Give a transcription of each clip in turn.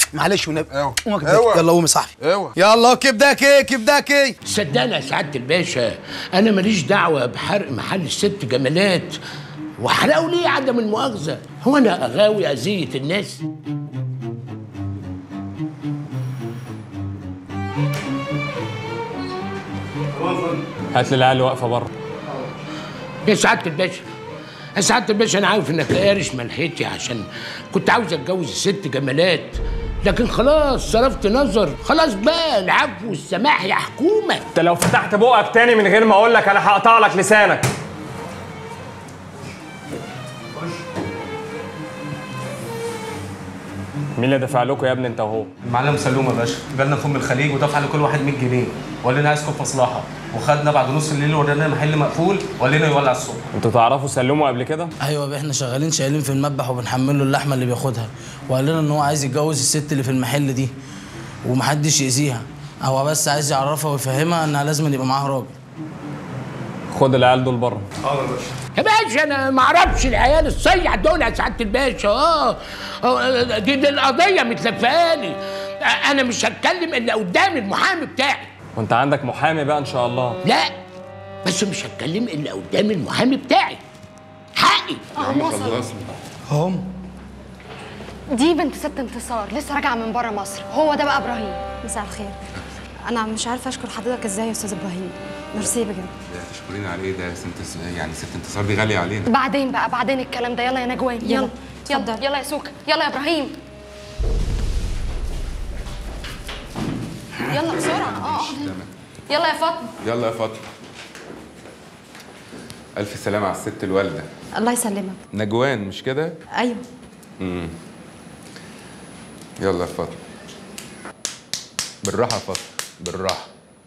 معلش والنبي. اوعى يلا قوم يا صاحبي. اوعى يلا كبداكي كبداكي. صدقني يا سعاده الباشا، انا ماليش دعوه بحرق محل الست جمالات. وحرقوا ليه عدم المؤاخذه؟ هو انا غاوي اذيه الناس؟ هات لي العيال واقفه بره. يا سعاده الباشا، يا سعاده الباشا، انا عارف انك قارش ملحتي عشان كنت عاوز اتجوز الست جمالات، لكن خلاص صرفت نظر. خلاص بقى العفو والسماح يا حكومه. انت لو فتحت بقك تاني من غير ما اقول لك انا هقطع لك لسانك. مين اللي دفع لكم يا ابني انت وهو؟ المعلم سلوم يا باشا، جالنا في الخليج ودفع لكل واحد 100 جنيه وقال لنا عايزكم في مصلحه، وخدنا بعد نص الليل ورانا محل مقفول وقال لنا يولع الصبح. انتوا تعرفوا سلموا قبل كده؟ ايوه احنا شغالين في المذبح وبنحمل له اللحمه اللي بياخدها، وقال لنا ان هو عايز يتجوز الست اللي في المحل دي ومحدش يأذيها، هو بس عايز يعرفها ويفهمها انها لازم يبقى معاها راجل. خد العيال دول بره. حاضر يا باشا. يا باشا انا ما اعرفش العيال الصيع دول يا سعاده الباشا. دي القضيه متلفقالي. انا مش هتكلم الا قدام المحامي بتاعي. وانت عندك محامي بقى ان شاء الله؟ لا بس مش هتكلم الا قدام المحامي بتاعي. حقي. هم دي بنت ست انتصار لسه راجعه من بره مصر. هو ده بقى ابراهيم. مساء الخير. انا مش عارفه اشكر حضرتك ازاي يا استاذ ابراهيم. ميرسي بجد. تشكرين على ايه ده؟ يعني ست انتصار دي غاليه علينا. بعدين بقى، بعدين الكلام ده. يلا يا نجوان. يلا يلا يلا يا سوكا. يلا يا ابراهيم. يلا بسرعه. يلا يا فاطمه. يلا يا فاطمه. الف سلامه على الست الوالده. الله يسلمك. نجوان مش كده؟ ايوه. يلا يا فاطمه. بالراحه يا فاطمه بالراحه.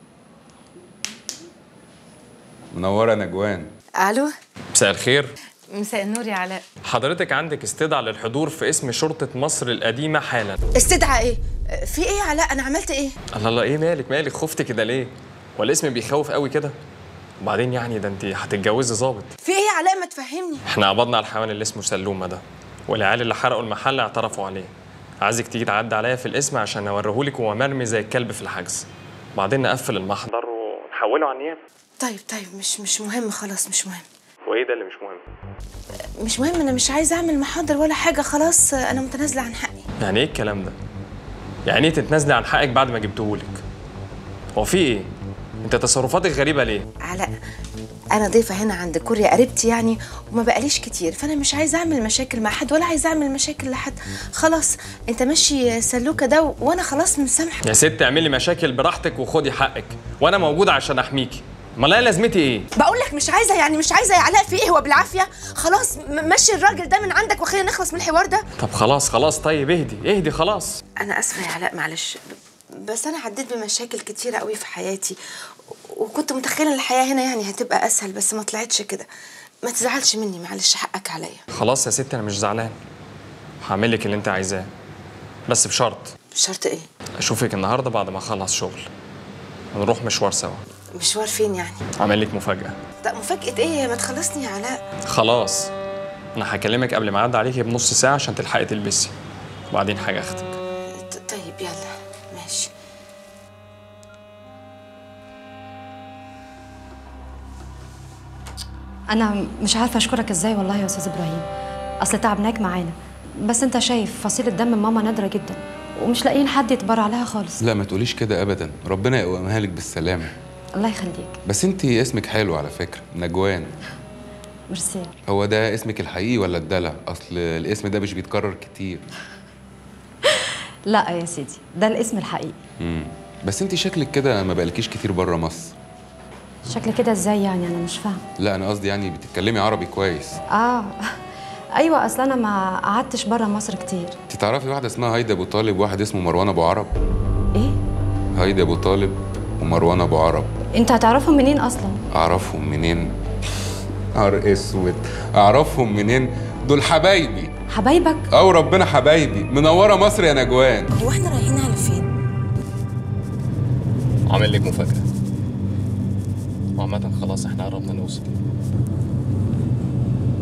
منوره نجوان. الو. مساء الخير. مساء النور يا علاء. حضرتك عندك استدعاء للحضور في اسم شرطه مصر القديمه حالا. استدعاء ايه؟ في ايه يا علاء؟ انا عملت ايه؟ الله ايه مالك خفتي كده ليه؟ والاسم بيخوف قوي كده؟ وبعدين يعني ده انت هتتجوزي ظابط. في ايه يا علاء؟ ما تفهمني. احنا قبضنا على الحيوان اللي اسمه سلومه ده، والعيال اللي حرقوا المحل اعترفوا عليه. عايزك تيجي تعدي عليا في الاسم عشان اوريهولك وهو مرمي زي الكلب في الحجز. بعدين نقفل المحضر ونحوله على النيابه. طيب مش مهم خلاص، مش مهم. وايه ده اللي مش مهم؟ مش مهم، انا مش عايزه اعمل محاضر ولا حاجه، خلاص انا متنازله عن حقي. يعني ايه الكلام ده؟ يعني ايه تتنازلي عن حقك بعد ما جبتهولك؟ هو في ايه؟ انت تصرفاتك غريبه ليه؟ علاء انا ضيفه هنا عند كوريا قريبتي يعني، وما بقاليش كتير، فانا مش عايزه اعمل مشاكل مع حد ولا عايزه اعمل مشاكل لحد. خلاص انت ماشي سلوكه ده وانا خلاص مسامحه. يا ست اعملي مشاكل براحتك وخدي حقك، وانا موجود عشان احميكي. امال انا لازمتي ايه؟ بقول لك مش عايزه، يعني مش عايزه يا علاء. في ايه؟ هو بالعافيه. خلاص مشي الراجل ده من عندك وخلينا نخلص من الحوار ده. طب خلاص طيب اهدي خلاص. انا اسفه يا علاء معلش، بس انا عديت بمشاكل كتيره قوي في حياتي، وكنت متخيله ان الحياه هنا يعني هتبقى اسهل، بس ما طلعتش كده. ما تزعلش مني معلش، حقك عليا. خلاص يا ستي انا مش زعلان، هعمل لك اللي انت عايزاه، بس بشرط. بشرط ايه؟ اشوفك النهارده بعد ما اخلص شغل ونروح مشوار سوا. مشوار فين يعني؟ هعمل لك مفاجاه. لا مفاجاه ايه؟ ما تخلصني يا علاء. خلاص انا هكلمك قبل ما اعدي عليكي بنص ساعه عشان تلحقي تلبسي، وبعدين حاجه اختك. طيب يلا ماشي. انا مش عارفه اشكرك ازاي والله يا استاذ ابراهيم. اصل تعبناك معانا، بس انت شايف فصيله دم ماما نادره جدا ومش لاقيين حد يتبرع لها خالص. لا ما تقوليش كده ابدا، ربنا يقومها لك بالسلامه. الله يخليك. بس انت اسمك حلو على فكره، نجوان. ميرسي. هو ده اسمك الحقيقي ولا الدلع؟ اصل الاسم ده مش بيتكرر كتير. لا يا سيدي ده الاسم الحقيقي. بس انت شكلك كده ما بقالكيش كتير بره مصر. شكل كده ازاي يعني؟ انا مش فاهم. لا انا قصدي يعني بتتكلمي عربي كويس. ايوه اصل انا ما قعدتش بره مصر كتير. انت تعرفي واحده اسمها هيدا ابو طالب وواحد اسمه مروان ابو عرب؟ ايه؟ هيدا ابو طالب ومروان ابو عرب. انت هتعرفهم منين اصلا؟ اعرفهم منين؟ نهار اسود، اعرفهم منين؟ دول حبايبي. حبايبك؟ او ربنا حبايبي. منوره مصر يا نجوان. هو احنا رايحين على فين؟ عامل لك مفاجاه، وعامة خلاص احنا قربنا نوصل.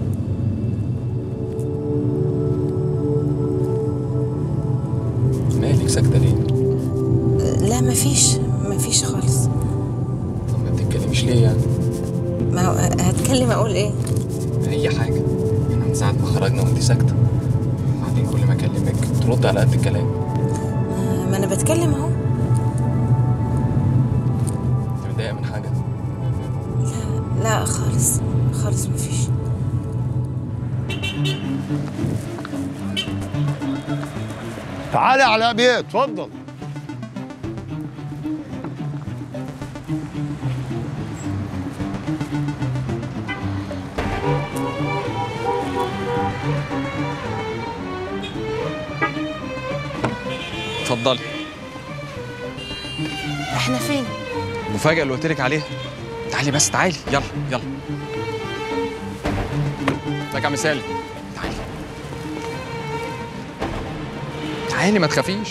مالك مالك ساكته ليه؟ لا مفيش خالص. طب ما بتتكلميش ليه يعني؟ ما هو هتكلم اقول ايه؟ اي حاجه. احنا من ساعه ما خرجنا وانت ساكته. بعدين كل ما اكلمك ترد على قد الكلام. ما انا بتكلم اهو. انت متضايقه من حاجه؟ لا خالص مفيش. تعالى يا علاء بيه، اتفضل. اتفضلي. احنا فين؟ المفاجأة اللي قلت لك عليها. تعالي بس تعالي، يلا يلا. ازيك يا عم سالم؟ تعالي. تعالي ما تخافيش.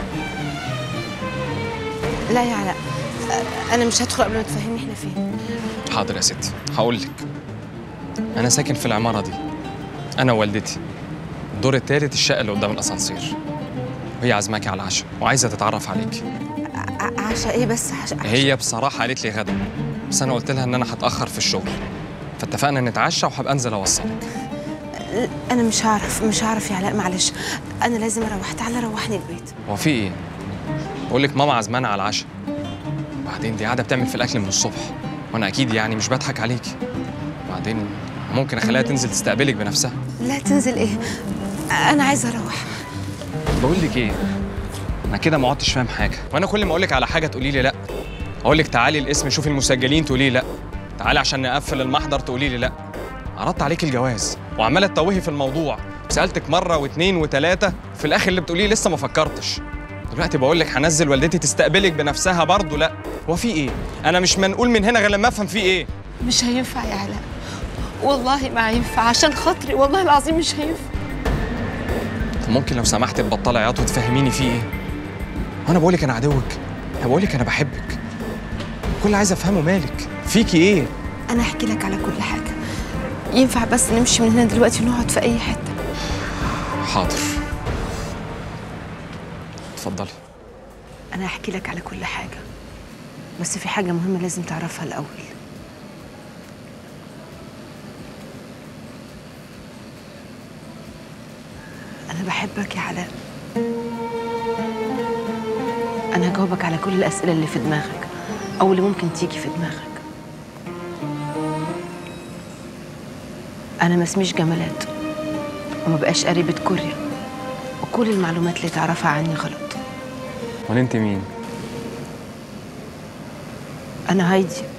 لا يا علاء، انا مش هدخل قبل ما تفهمني احنا فين. حاضر يا ستي، هقول لك. أنا ساكن في العمارة دي. أنا ووالدتي. الدور التالت، الشقة اللي قدام الأسانسير. وهي عازماكي على العشاء وعايزة تتعرف عليكي. عشاء ايه بس؟ عشاء هي بصراحة قالت لي غدا، بس أنا قلت لها إن أنا هتأخر في الشغل، فاتفقنا نتعشى وهبقى أنزل أوصلك. انا مش هعرف يا علاء، معلش انا لازم اروح. تعالى روحني البيت. هو في إيه؟ بقول لك ماما عازمانا على العشاء. وبعدين دي قاعدة بتعمل في الأكل من الصبح، وأنا أكيد يعني مش بضحك عليكي. وبعدين ممكن أخليها تنزل تستقبلك بنفسها. لا تنزل ايه؟ انا عايزه اروح. بقول لك إيه؟ أنا كده ما عدتش فاهم حاجة، وأنا كل ما أقول لك على حاجة تقولي لي لأ. أقول لك تعالي الاسم شوفي المسجلين تقولي لي لأ. تعالي عشان نقفل المحضر تقولي لي لأ. عرضت عليك الجواز وعمالة تتوهي في الموضوع، سألتك مرة واثنين وثلاثة، في الآخر اللي بتقوليه لسه ما فكرتش. دلوقتي بقول لك هنزل والدتي تستقبلك بنفسها برضه لأ. هو في إيه؟ أنا مش منقول من هنا غير لما أفهم في إيه. مش هينفع يا علاء، والله ما هينفع، عشان خاطري والله العظيم مش هينفع. ممكن لو سمحت تبطلي عياط وتفهميني في إيه؟ وأنا بقول لك أنا عدوك، أنا بقول لك أنا بحبك. كل اللي عايز أفهمه مالك؟ فيكي إيه؟ أنا أحكي لك على كل حاجة. ينفع بس نمشي من هنا دلوقتي ونقعد في أي حتة؟ حاضر. اتفضلي. أنا أحكي لك على كل حاجة، بس في حاجة مهمة لازم تعرفها الأول. أنا بحبك يا علاء. أنا هجاوبك على كل الأسئلة اللي في دماغك أو اللي ممكن تيجي في دماغك. أنا ما اسميش جمالات وما بقاش قريبة كوريا، وكل المعلومات اللي تعرفها عني غلط. وأنت مين؟ أنا هايدي،